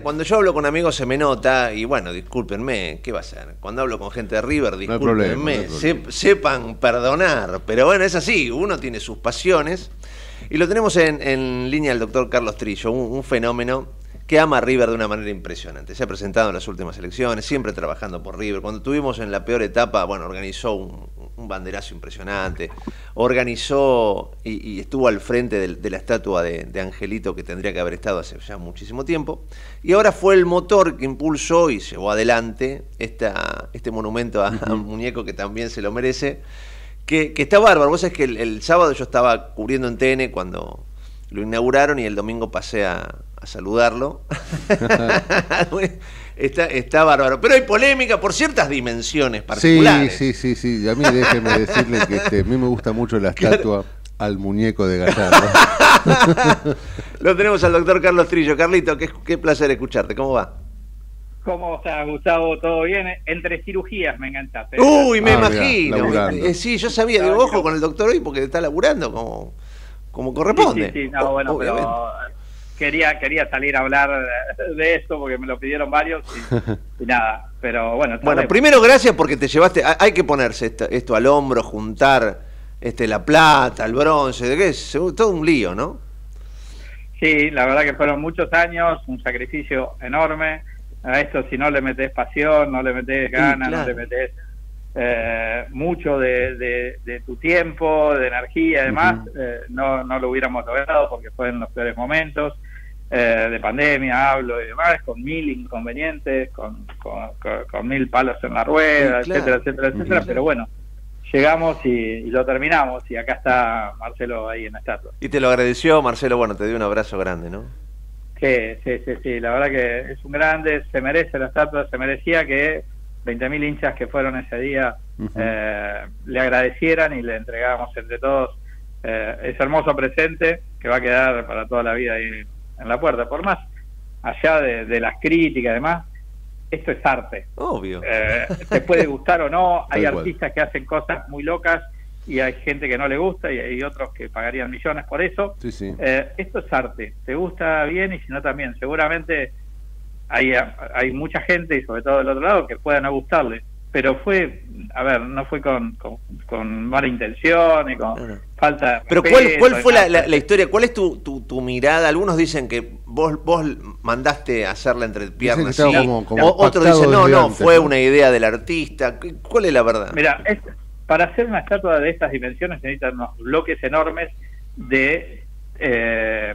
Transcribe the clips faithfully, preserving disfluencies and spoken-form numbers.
cuando yo hablo con amigos se me nota, y bueno, discúlpenme, ¿qué va a ser? Cuando hablo con gente de River, discúlpenme, no hay problema, no hay problema. Se, sepan perdonar, pero bueno, es así, uno tiene sus pasiones, y lo tenemos en, en línea el doctor Carlos Trillo, un, un fenómeno que ama a River de una manera impresionante. Se ha presentado en las últimas elecciones, siempre trabajando por River. Cuando estuvimos en la peor etapa, bueno, organizó un, un banderazo impresionante, organizó y, y estuvo al frente de, de la estatua de, de Angelito, que tendría que haber estado hace ya muchísimo tiempo, y ahora fue el motor que impulsó y llevó adelante esta, este monumento a, a un muñeco que también se lo merece, que, que está bárbaro. Vos sabés que el, el sábado yo estaba cubriendo en T N cuando lo inauguraron y el domingo pasé a, a saludarlo. está, está bárbaro. Pero hay polémica por ciertas dimensiones particulares. Sí, sí, sí, sí. A mí déjeme decirle que este, a mí me gusta mucho la estatua al muñeco de Gallardo. Lo tenemos al doctor Carlos Trillo. Carlito, qué, qué placer escucharte. ¿Cómo va? ¿Cómo está, Gustavo? ¿Todo bien? Entre cirugías me encanta. Uy, me ah, imagino. Mirá, eh, sí, yo sabía. Digo, ojo con el doctor hoy porque está laburando como... como corresponde. Sí, sí, sí. No, bueno, obviamente. Pero quería, quería salir a hablar de esto porque me lo pidieron varios y, y nada, pero bueno. Bueno, primero gracias porque te llevaste, hay que ponerse esto, esto al hombro, juntar este la plata, el bronce, de qué es todo un lío, ¿no? Sí, la verdad que fueron muchos años, un sacrificio enorme. A esto si no le metés pasión, no le metés ganas, sí, claro. no le metés Eh, mucho de, de, de tu tiempo, de energía y demás, uh-huh. eh, no, no lo hubiéramos logrado porque fue en los peores momentos eh, de pandemia, hablo y demás, con mil inconvenientes, con, con, con, con mil palos en la rueda, sí, claro. etcétera, etcétera, uh-huh. etcétera, pero bueno, llegamos y, y lo terminamos y acá está Marcelo ahí en la estatua. Y te lo agradeció, Marcelo, bueno, te dio un abrazo grande, ¿no? Sí, sí, sí, sí, la verdad que es un grande, se merece la estatua, se merecía que veinte mil hinchas que fueron ese día uh-huh. eh, le agradecieran y le entregamos entre todos eh, ese hermoso presente que va a quedar para toda la vida ahí en la puerta. Por más allá de, de las críticas y demás, esto es arte. Obvio. Eh, te puede gustar o no, hay Tal artistas cual. que hacen cosas muy locas y hay gente que no le gusta y hay otros que pagarían millones por eso. Sí, sí. Eh, esto es arte, te gusta bien y si no también, seguramente Hay, hay mucha gente, y sobre todo del otro lado, que pueda no gustarle, pero fue, a ver, no fue con, con, con mala intención y con no, no. falta de Pero respeto, ¿cuál, cuál fue la, la, la historia? ¿Cuál es tu, tu, tu mirada? Algunos dicen que vos, vos mandaste a hacerla entre piernas, sí. como, como o, otros dicen, no, no, antes, fue ¿no? una idea del artista. ¿Cuál es la verdad? Mira, es, para hacer una estatua de estas dimensiones se necesitan unos bloques enormes de, eh,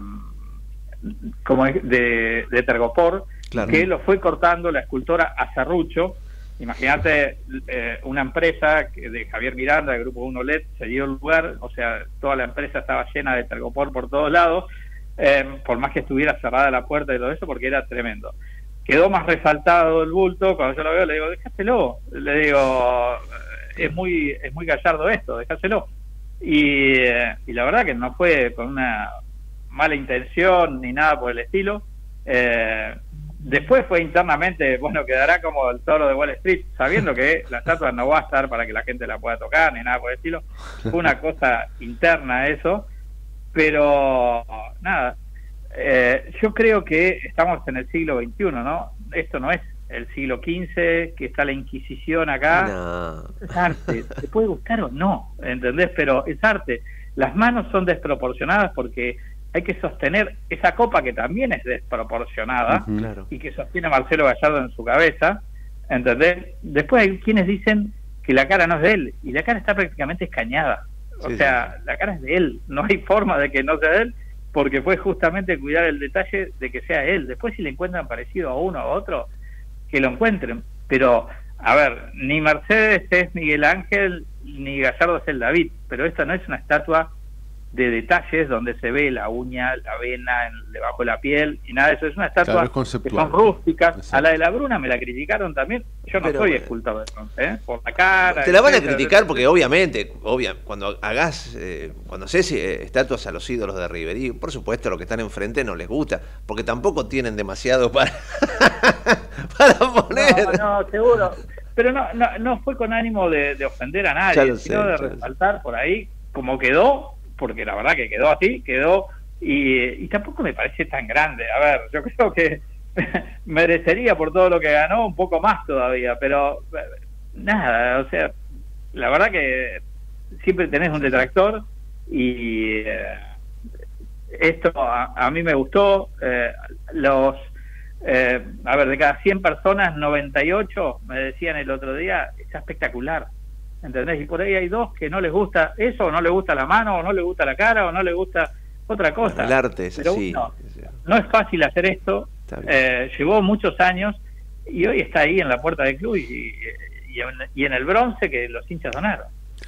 como de, de tergopor, claro. que lo fue cortando la escultora a serrucho. Imagínate eh, una empresa de Javier Miranda, del Grupo uno L E D, se dio el lugar, o sea, toda la empresa estaba llena de tergopor por todos lados, eh, por más que estuviera cerrada la puerta y todo eso, porque era tremendo. Quedó más resaltado el bulto, cuando yo lo veo le digo, déjaselo, le digo, es muy es muy gallardo esto, déjaselo. Y, eh, y la verdad que no fue con una mala intención ni nada por el estilo. Eh, después fue internamente, bueno, quedará como el toro de Wall Street, sabiendo que la estatua no va a estar para que la gente la pueda tocar ni nada por el estilo. Fue una cosa interna eso, pero nada, eh, yo creo que estamos en el siglo veintiuno, ¿no? Esto no es el siglo quince, que está la Inquisición acá. No. Es arte, te puede gustar o no, ¿entendés? Pero es arte. Las manos son desproporcionadas porque hay que sostener esa copa que también es desproporcionada, uh-huh, claro. y que sostiene Marcelo Gallardo en su cabeza, ¿entendés? Después hay quienes dicen que la cara no es de él, y la cara está prácticamente escañada. O sí, sea, sí. la cara es de él, no hay forma de que no sea de él, porque fue justamente cuidar el detalle de que sea él. Después si le encuentran parecido a uno o a otro, que lo encuentren. Pero, a ver, ni Mercedes es Miguel Ángel, ni Gallardo es el David, pero esta no es una estatua de detalles donde se ve la uña, la vena en, debajo de la piel y nada de eso. Es una estatua claro, es que son rústicas. Exacto. A la de la Bruna me la criticaron también. Yo no Pero, soy escultor de bronce, ¿eh? Por la cara. Te la van a criticar porque obviamente, obvia, cuando hagas, eh, cuando haces eh, estatuas a los ídolos de River, y por supuesto los que están enfrente no les gusta, porque tampoco tienen demasiado para, para poner. No, no, seguro. Pero no, no, no fue con ánimo de, de ofender a nadie, sino sé, de resaltar por ahí como quedó, porque la verdad que quedó así, quedó, y, y tampoco me parece tan grande. A ver, yo creo que merecería por todo lo que ganó un poco más todavía, pero nada, o sea, la verdad que siempre tenés un detractor y eh, esto a, a mí me gustó. Eh, los eh, a ver, de cada cien personas, noventa y ocho me decían el otro día, está espectacular, ¿entendés? Y por ahí hay dos que no les gusta eso, o no les gusta la mano, o no les gusta la cara, o no les gusta otra cosa. El arte es Pero así. No, no es fácil hacer esto, eh, llevó muchos años y hoy está ahí en la puerta del club y, y, en, y en el bronce que los hinchas donaron.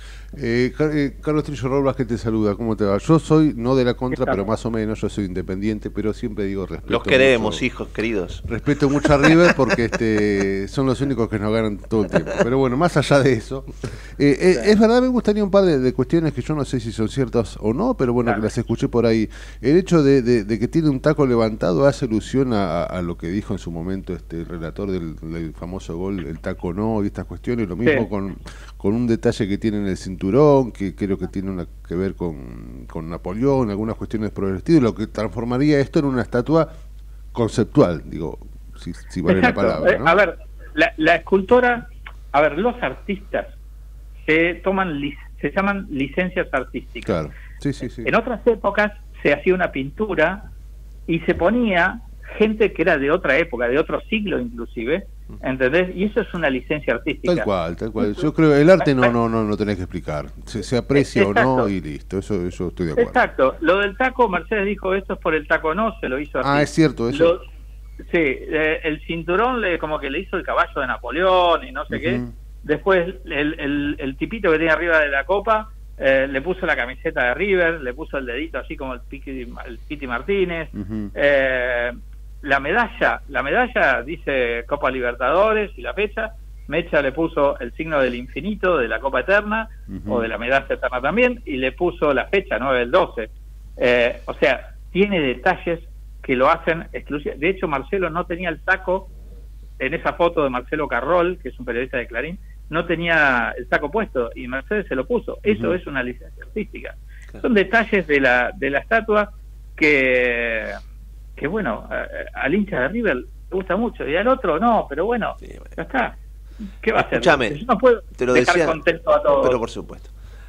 Eh, Carlos Trillo Robles, que te saluda, ¿cómo te va? Yo soy, no de la contra, pero más o menos, yo soy independiente, pero siempre digo respeto. Los queremos, mucho, hijos queridos. Respeto mucho a River porque este son los únicos que nos ganan todo el tiempo. Pero bueno, más allá de eso, eh, eh, es verdad, me gustaría un par de, de cuestiones que yo no sé si son ciertas o no, pero bueno, claro, que las escuché por ahí. El hecho de, de, de que tiene un taco levantado hace alusión a, a lo que dijo en su momento este el relator del, del famoso gol, el taco no, y estas cuestiones. Lo mismo sí. con, con un detalle que tiene en el cinturón, que creo que tiene una, que ver con, con Napoleón, algunas cuestiones por el estilo, lo que transformaría esto en una estatua conceptual, digo, si, si vale Exacto. la palabra, ¿no? A ver, la, la escultora, a ver, los artistas se toman, se llaman licencias artísticas. Claro, sí, sí, sí. En otras épocas se hacía una pintura y se ponía gente que era de otra época, de otro siglo inclusive, ¿entendés? Y eso es una licencia artística. Tal cual, tal cual. Yo creo que el arte no no no no tenés que explicar. Se, se aprecia Exacto. o no y listo. Eso eso estoy de acuerdo. Exacto. Lo del taco, Mercedes dijo, esto es por el taco no, se lo hizo así. Ah, es cierto eso. Lo, sí, eh, el cinturón le como que le hizo el caballo de Napoleón y no sé uh-huh. qué. Después el, el, el tipito que tenía arriba de la copa eh, le puso la camiseta de River, le puso el dedito así como el Piti, el Piti Martínez. Uh-huh. eh, La medalla, la medalla dice Copa Libertadores y la fecha. Mecha le puso el signo del infinito de la Copa Eterna, uh-huh. o de la medalla eterna también, y le puso la fecha, nueve del doce. Eh, o sea, tiene detalles que lo hacen exclusivos. De hecho, Marcelo no tenía el taco, en esa foto de Marcelo Carroll, que es un periodista de Clarín, no tenía el taco puesto, y Mercedes se lo puso. Eso uh-huh. es una licencia artística. Claro. Son detalles de la, de la estatua que... que bueno, a, al hincha de River le gusta mucho y al otro no, pero bueno, sí, bueno. ya está. ¿Qué va a hacer? Escuchame, yo no puedo te lo dejar decía, contento a todos. Pero por supuesto.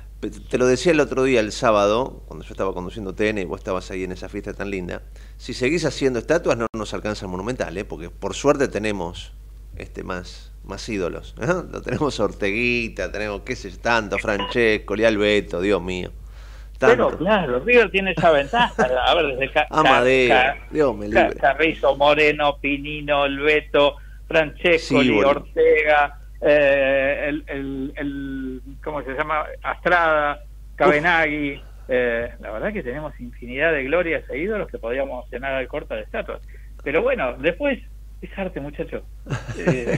Te lo decía el otro día, el sábado, cuando yo estaba conduciendo T N y vos estabas ahí en esa fiesta tan linda. Si seguís haciendo estatuas no nos alcanza el Monumental, ¿eh? Porque por suerte tenemos este más más ídolos. ¿eh? Lo tenemos a Orteguita, tenemos qué sé tanto, Francesco, Leal Beto, Dios mío. Tanto. Pero claro, River tiene esa ventaja. A ver, desde Ca Amadeo, Ca Dios me libre. Carrizo, Moreno, Pinino, Beto, Francesco, sí, Ortega, eh, el, el, el, ¿cómo se llama? Astrada, Cabenagui. Eh, la verdad que tenemos infinidad de glorias e ídolos que podríamos llenar al corta de estatuas. Pero bueno, después es arte, muchachos. Eh,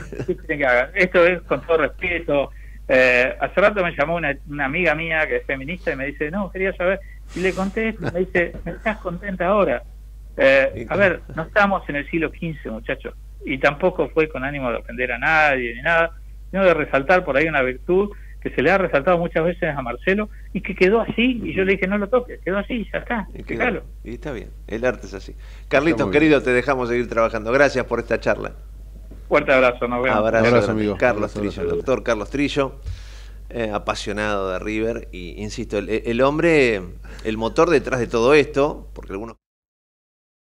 esto es con todo respeto. Eh, hace rato me llamó una, una amiga mía que es feminista y me dice, no, quería saber, y le conté esto, me dice, ¿me estás contenta ahora? Eh, a ver, no estamos en el siglo quince, muchachos, y tampoco fue con ánimo de ofender a nadie ni nada, sino de resaltar por ahí una virtud que se le ha resaltado muchas veces a Marcelo y que quedó así, y yo le dije, no lo toques, quedó así, ya está, y, quedó, y está bien, el arte es así. Carlitos, querido, te dejamos seguir trabajando, gracias por esta charla. Fuerte abrazo, nos vemos. Abrazo, abrazo amigo. Carlos abrazo, Trillo, abrazo. doctor Carlos Trillo, eh, apasionado de River, y insisto, el, el hombre, el motor detrás de todo esto, porque algunos